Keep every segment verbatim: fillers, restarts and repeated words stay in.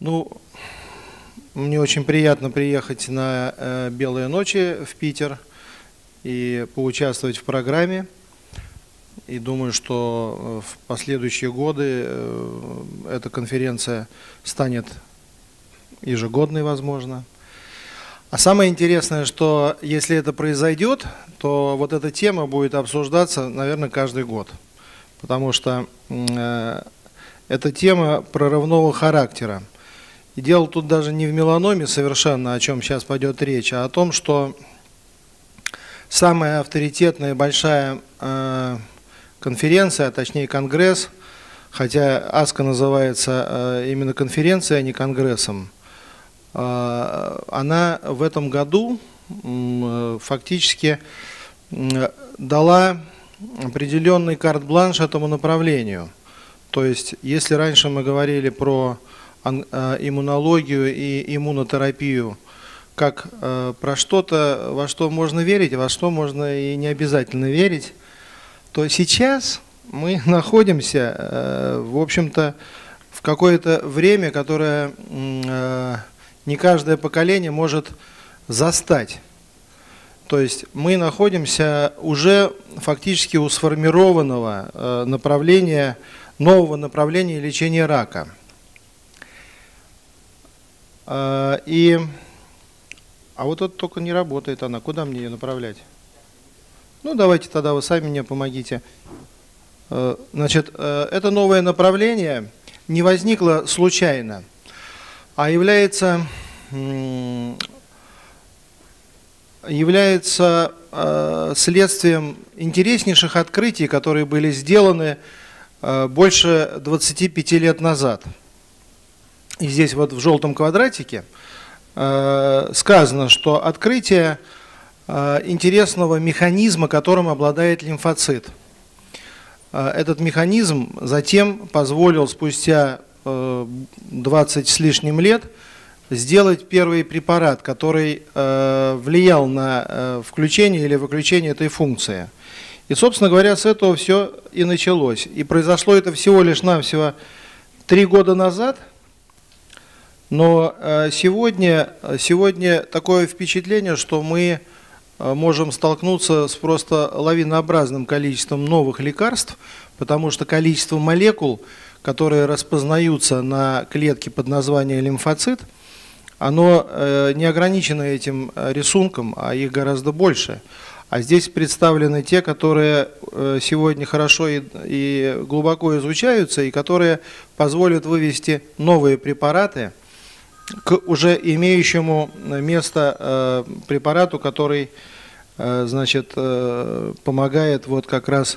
Ну, мне очень приятно приехать на э, «Белые ночи» в Питер и поучаствовать в программе. И думаю, что в последующие годы э, эта конференция станет ежегодной, возможно. А самое интересное, что если это произойдет, то вот эта тема будет обсуждаться, наверное, каждый год. Потому что э, это тема прорывного характера. И дело тут даже не в меланоме совершенно, о чем сейчас пойдет речь, а о том, что самая авторитетная большая э, конференция, а точнее конгресс, хотя АСКО называется э, именно конференцией, а не конгрессом, э, она в этом году э, фактически э, дала определенный карт-бланш этому направлению. То есть, если раньше мы говорили про иммунологию и иммунотерапию как э, про что-то, во что можно верить, а во что можно и не обязательно верить, то сейчас мы находимся, э, в общем-то, в какое-то время, которое э, не каждое поколение может застать. То есть мы находимся уже фактически у сформированного э, направления, нового направления лечения рака. И, а вот это только не работает она. Куда мне ее направлять? Ну, давайте тогда вы сами мне помогите. Значит, это новое направление не возникло случайно, а является, является следствием интереснейших открытий, которые были сделаны больше двадцати пяти лет назад. И здесь вот в желтом квадратике э, сказано, что открытие э, интересного механизма, которым обладает лимфоцит. Э, этот механизм затем позволил спустя э, двадцать с лишним лет сделать первый препарат, который э, влиял на э, включение или выключение этой функции. И, собственно говоря, с этого все и началось. И произошло это всего лишь навсего три года назад. Но сегодня, сегодня такое впечатление, что мы можем столкнуться с просто лавинообразным количеством новых лекарств, потому что количество молекул, которые распознаются на клетке под названием лимфоцит, оно не ограничено этим рисунком, а их гораздо больше. А здесь представлены те, которые сегодня хорошо и, и глубоко изучаются, и которые позволят вывести новые препараты к уже имеющему место э, препарату, который э, значит, э, помогает вот как раз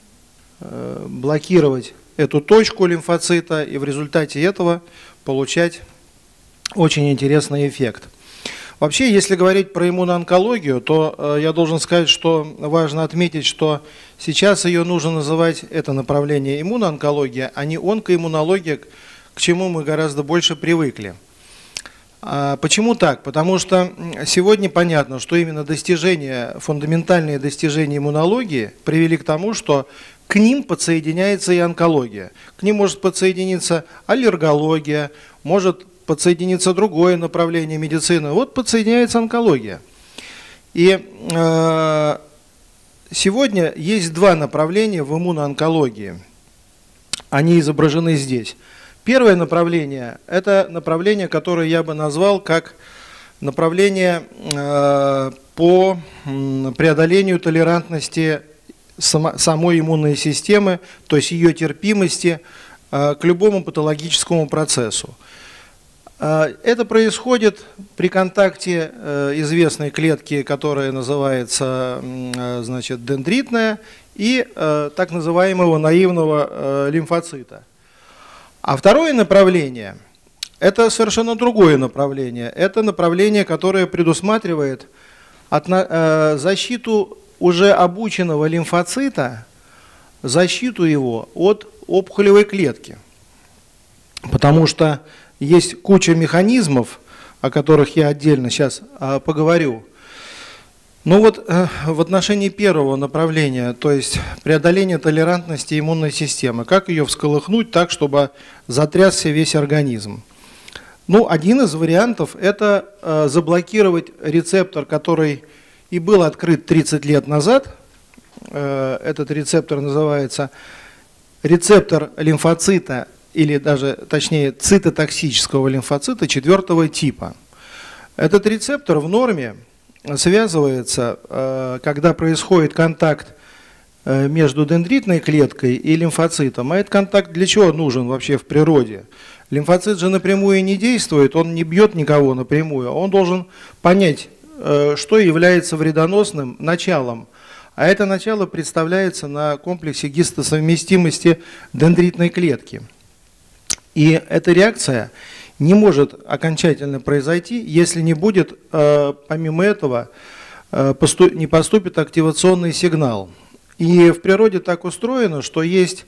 э, блокировать эту точку лимфоцита и в результате этого получать очень интересный эффект. Вообще, если говорить про иммуноонкологию, то э, я должен сказать, что важно отметить, что сейчас ее нужно называть, это направление иммуноонкология, а не онкоиммунология, к чему мы гораздо больше привыкли. Почему так? Потому что сегодня понятно, что именно достижения, фундаментальные достижения иммунологии привели к тому, что к ним подсоединяется и онкология. К ним может подсоединиться аллергология, может подсоединиться другое направление медицины. Вот подсоединяется онкология. И э, сегодня есть два направления в иммуноонкологии. Они изображены здесь. Первое направление – это направление, которое я бы назвал как направление э, по преодолению толерантности само, самой иммунной системы, то есть ее терпимости э, к любому патологическому процессу. Э, это происходит при контакте э, известной клетки, которая называется э, значит, дендритная, и э, так называемого наивного э, лимфоцита. А второе направление – это совершенно другое направление. Это направление, которое предусматривает защиту уже обученного лимфоцита, защиту его от опухолевой клетки. Потому что есть куча механизмов, о которых я отдельно сейчас поговорю. Ну вот в отношении первого направления, то есть преодоление толерантности иммунной системы, как ее всколыхнуть так, чтобы затрясся весь организм. Ну, один из вариантов – это э, заблокировать рецептор, который и был открыт тридцать лет назад. Э, этот рецептор называется рецептор лимфоцита, или даже, точнее, цитотоксического лимфоцита четвертого типа. Этот рецептор в норме связывается, э, когда происходит контакт э, между дендритной клеткой и лимфоцитом. А этот контакт для чего нужен вообще в природе? Лимфоцит же напрямую не действует, он не бьет никого напрямую, он должен понять, что является вредоносным началом. А это начало представляется на комплексе гистосовместимости дендритной клетки. И эта реакция не может окончательно произойти, если не будет, помимо этого, не поступит активационный сигнал. И в природе так устроено, что есть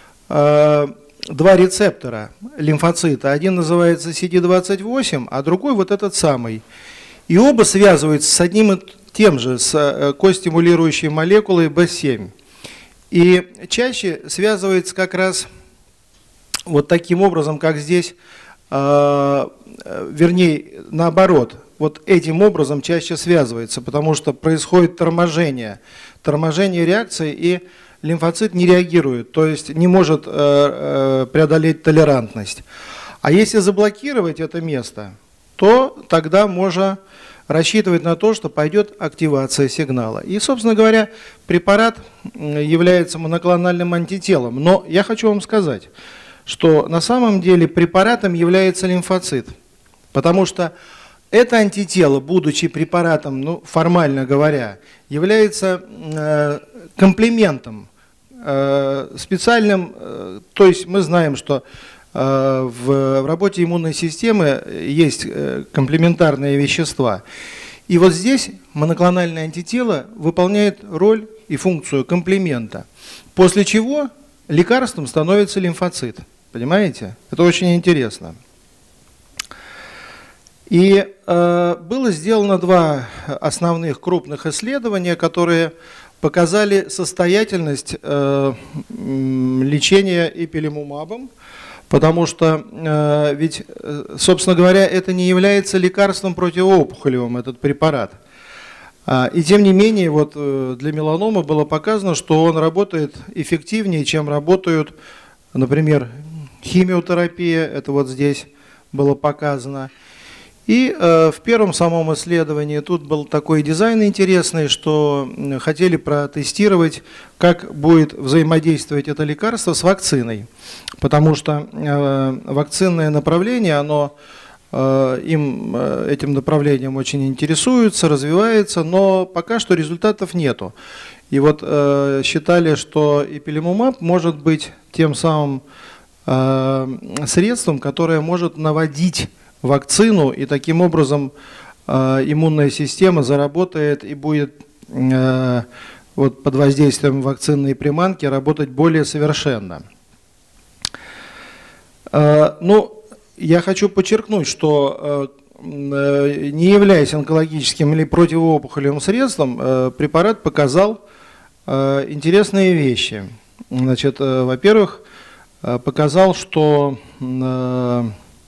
два рецептора лимфоцита. Один называется си ди двадцать восемь, а другой вот этот самый. И оба связываются с одним и тем же, с костимулирующей молекулой бэ семь. И чаще связывается как раз вот таким образом, как здесь, э, вернее, наоборот. Вот этим образом чаще связывается, потому что происходит торможение, торможение реакции, и лимфоцит не реагирует, то есть не может э, э, преодолеть толерантность. А если заблокировать это место, то тогда можно рассчитывать на то, что пойдет активация сигнала. И, собственно говоря, препарат является моноклональным антителом. Но я хочу вам сказать, что на самом деле препаратом является лимфоцит, потому что это антитело, будучи препаратом, ну, формально говоря, является э, комплементом, э, специальным, э, то есть мы знаем, что э, в, в работе иммунной системы есть э, комплементарные вещества. И вот здесь моноклональное антитело выполняет роль и функцию комплемента, после чего лекарством становится лимфоцит. Понимаете? Это очень интересно. И э, было сделано два основных крупных исследования, которые показали состоятельность э, лечения ипилимумабом, потому что э, ведь, собственно говоря, это не является лекарством противоопухолевым, этот препарат. И тем не менее, вот для меланомы было показано, что он работает эффективнее, чем работают, например, химиотерапия, это вот здесь было показано. И э, в первом самом исследовании тут был такой дизайн интересный, что хотели протестировать, как будет взаимодействовать это лекарство с вакциной. Потому что э, вакцинное направление, оно, э, им э, этим направлением очень интересуется, развивается, но пока что результатов нету. И вот э, считали, что ипилимумаб может быть тем самым э, средством, которое может наводить вакцину, и таким образом э, иммунная система заработает и будет э, вот, под воздействием вакцинной приманки работать более совершенно. Э, ну, я хочу подчеркнуть, что э, не являясь онкологическим или противоопухолевым средством, э, препарат показал э, интересные вещи. Значит, э, во-первых, э, показал, что э,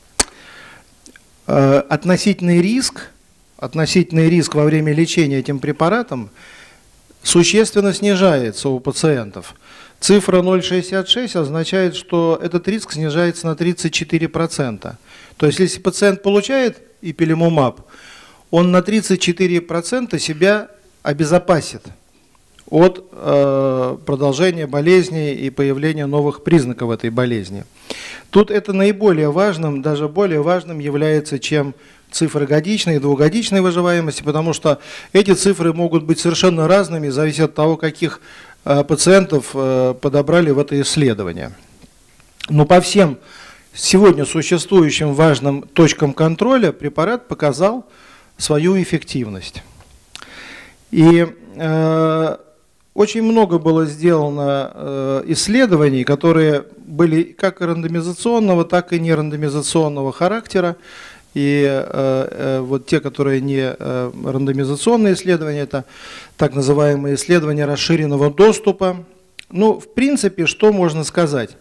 Относительный риск, относительный риск во время лечения этим препаратом существенно снижается у пациентов. Цифра ноль целых шестьдесят шесть сотых означает, что этот риск снижается на тридцать четыре процента. То есть, если пациент получает ипилимумаб, он на тридцать четыре процента себя обезопасит от э, продолжения болезни и появления новых признаков этой болезни. Тут это наиболее важным, даже более важным является, чем цифры годичной и двухгодичной выживаемости, потому что эти цифры могут быть совершенно разными, зависит от того, каких э, пациентов э, подобрали в это исследование. Но по всем сегодня существующим важным точкам контроля препарат показал свою эффективность. И э, очень много было сделано э, исследований, которые были как рандомизационного, так и нерандомизационного характера. И э, э, вот те, которые не э, рандомизационные исследования, это так называемые исследования расширенного доступа. Ну, в принципе, что можно сказать?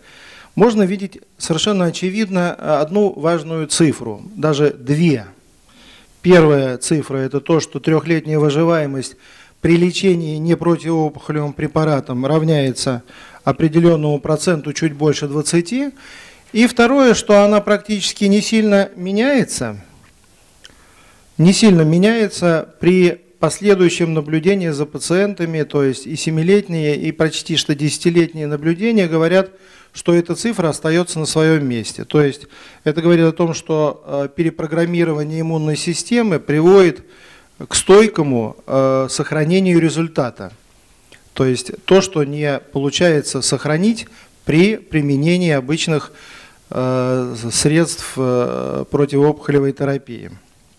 можно видеть совершенно очевидно одну важную цифру, даже две. Первая цифра – это то, что трехлетняя выживаемость при лечении непротивоопухолевым препаратом равняется определенному проценту чуть больше двадцати. И второе, что она практически не сильно меняется, не сильно меняется при последующем наблюдении за пациентами, то есть и семилетние, и почти что десятилетние наблюдения говорят, что эта цифра остается на своем месте. То есть это говорит о том, что перепрограммирование иммунной системы приводит к стойкому сохранению результата. То есть то, что не получается сохранить при применении обычных средств противоопухолевой терапии.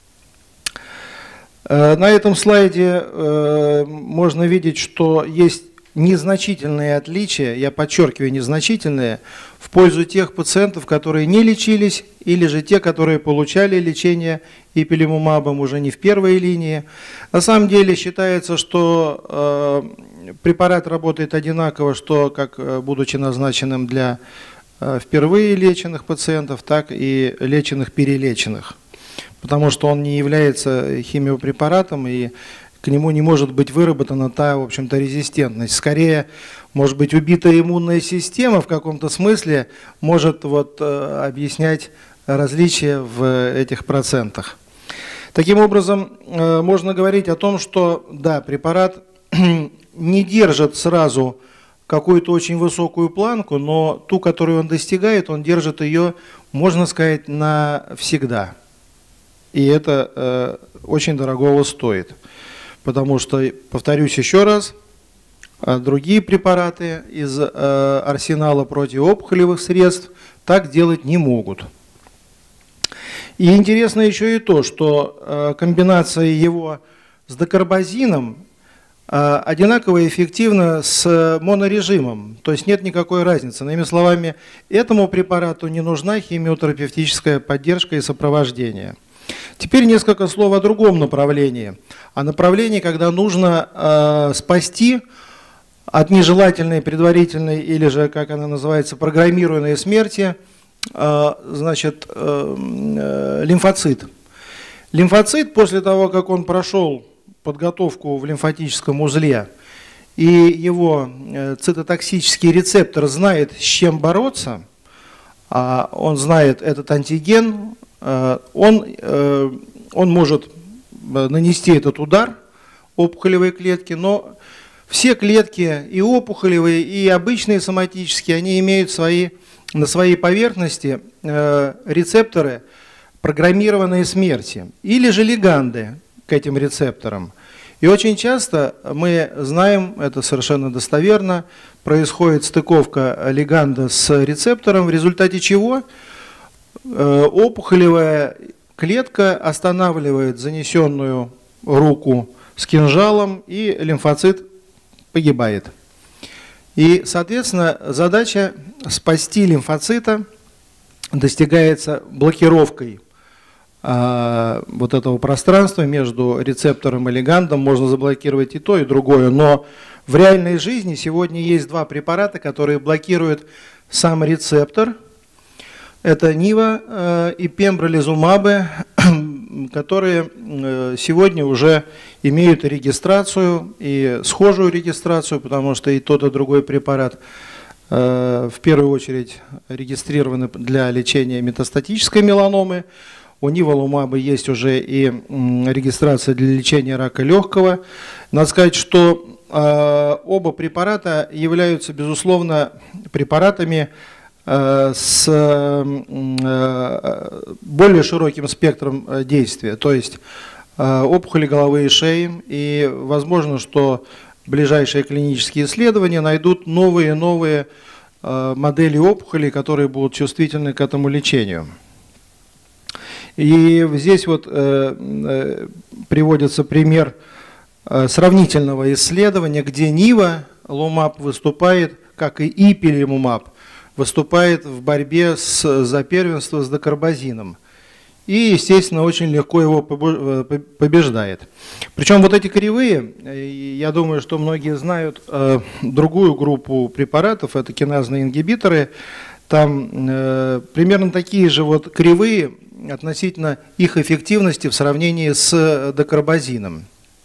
На этом слайде можно видеть, что есть незначительные отличия, я подчеркиваю, незначительные, в пользу тех пациентов, которые не лечились, или же те, которые получали лечение ипилимумабом уже не в первой линии. На самом деле считается, что э, препарат работает одинаково, что как будучи назначенным для э, впервые леченных пациентов, так и леченных перелеченных, потому что он не является химиопрепаратом и к нему не может быть выработана та, в общем-то, резистентность. Скорее, может быть, убитая иммунная система в каком-то смысле может вот, э, объяснять различия в этих процентах. Таким образом, э, можно говорить о том, что, да, препарат не держит сразу какую-то очень высокую планку, но ту, которую он достигает, он держит ее, можно сказать, навсегда. И это э, очень дорогого стоит. Потому что, повторюсь еще раз, другие препараты из э, арсенала противоопухолевых средств так делать не могут. И интересно еще и то, что э, комбинация его с докарбазином э, одинаково эффективна с монорежимом, то есть нет никакой разницы. Иными словами, этому препарату не нужна химиотерапевтическая поддержка и сопровождение. Теперь несколько слов о другом направлении. О направлении, когда нужно э, спасти от нежелательной предварительной или же, как она называется, программированной смерти, э, значит, э, э, лимфоцит. Лимфоцит после того, как он прошел подготовку в лимфатическом узле, и его э, цитотоксический рецептор знает, с чем бороться, э, он знает этот антиген, Он, он может нанести этот удар опухолевой клетке, но все клетки, и опухолевые, и обычные соматические, они имеют свои, на своей поверхности рецепторы программированные смерти, или же лиганды к этим рецепторам. И очень часто мы знаем, это совершенно достоверно, происходит стыковка лиганда с рецептором, в результате чего опухолевая клетка останавливает занесенную руку с кинжалом, и лимфоцит погибает. И, соответственно, задача спасти лимфоцита достигается блокировкой а, вот этого пространства между рецептором и лигандом. Можно заблокировать и то, и другое, но в реальной жизни сегодня есть два препарата, которые блокируют сам рецептор. Это Нива э, и пембролизумабы, которые э, сегодня уже имеют регистрацию, и схожую регистрацию, потому что и тот, и другой препарат э, в первую очередь регистрированы для лечения метастатической меланомы. У ниволумаба есть уже и м, регистрация для лечения рака легкого. Надо сказать, что э, оба препарата являются, безусловно, препаратами с более широким спектром действия, то есть опухоли головы и шеи, и возможно, что ближайшие клинические исследования найдут новые и новые модели опухолей, которые будут чувствительны к этому лечению. И здесь вот приводится пример сравнительного исследования, где ниволумаб выступает, как и ипилимумаб, выступает в борьбе с, за первенство с докарбазином. И, естественно, очень легко его побеждает. Причем вот эти кривые, я думаю, что многие знают э, другую группу препаратов, это киназные ингибиторы. там э, примерно такие же вот кривые относительно их эффективности в сравнении с докарбазином.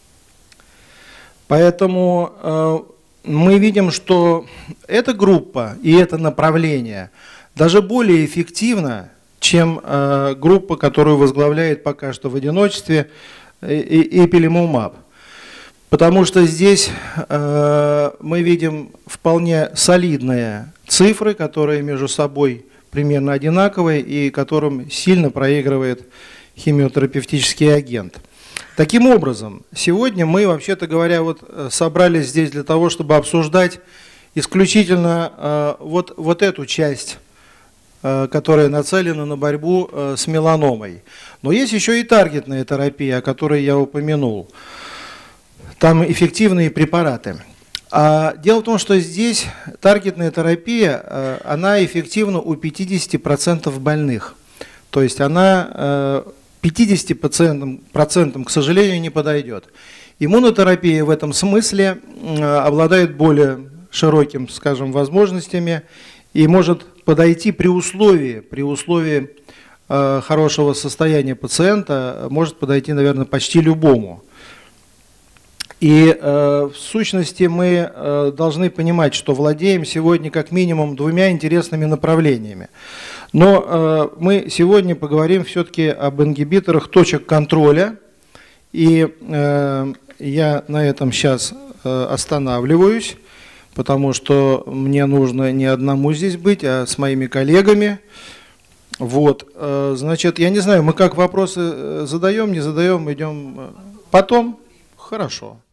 Поэтому э, мы видим, что эта группа и это направление даже более эффективно, чем э, группа, которую возглавляет пока что в одиночестве Ipilimumab. Потому что здесь э, мы видим вполне солидные цифры, которые между собой примерно одинаковые и которым сильно проигрывает химиотерапевтический агент. Таким образом, сегодня мы, вообще-то говоря, вот собрались здесь для того, чтобы обсуждать исключительно э, вот, вот эту часть, э, которая нацелена на борьбу э, с меланомой. Но есть еще и таргетная терапия, о которой я упомянул. Там эффективные препараты. А дело в том, что здесь таргетная терапия, э, она эффективна у пятидесяти процентов больных. То есть она э, пятидесяти процентам, к сожалению, не подойдет. Иммунотерапия в этом смысле обладает более широкими, скажем, возможностями и может подойти при условии, при условии хорошего состояния пациента, может подойти, наверное, почти любому. И в сущности мы должны понимать, что владеем сегодня как минимум двумя интересными направлениями. Но э, мы сегодня поговорим все-таки об ингибиторах точек контроля, и э, я на этом сейчас э, останавливаюсь, потому что мне нужно не одному здесь быть, а с моими коллегами. Вот, э, значит, я не знаю, мы как вопросы задаем, не задаем, идем потом? Хорошо.